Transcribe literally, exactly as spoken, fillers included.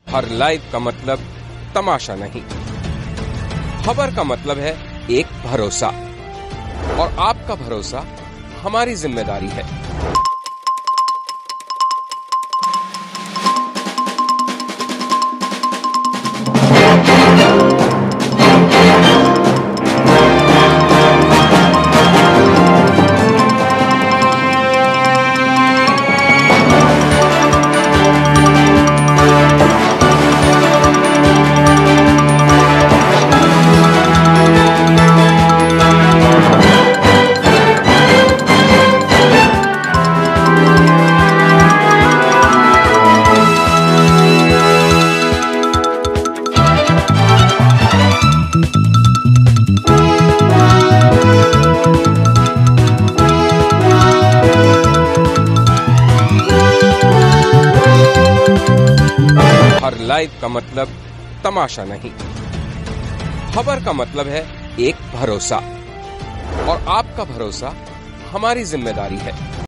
हर live का मतलब तमाशा नहीं, खबर का मतलब है एक भरोसा, और आपका भरोसा हमारी जिम्मेदारी है। हर लाइव का मतलब तमाशा नहीं, खबर का मतलब है एक भरोसा, और आपका भरोसा हमारी जिम्मेदारी है।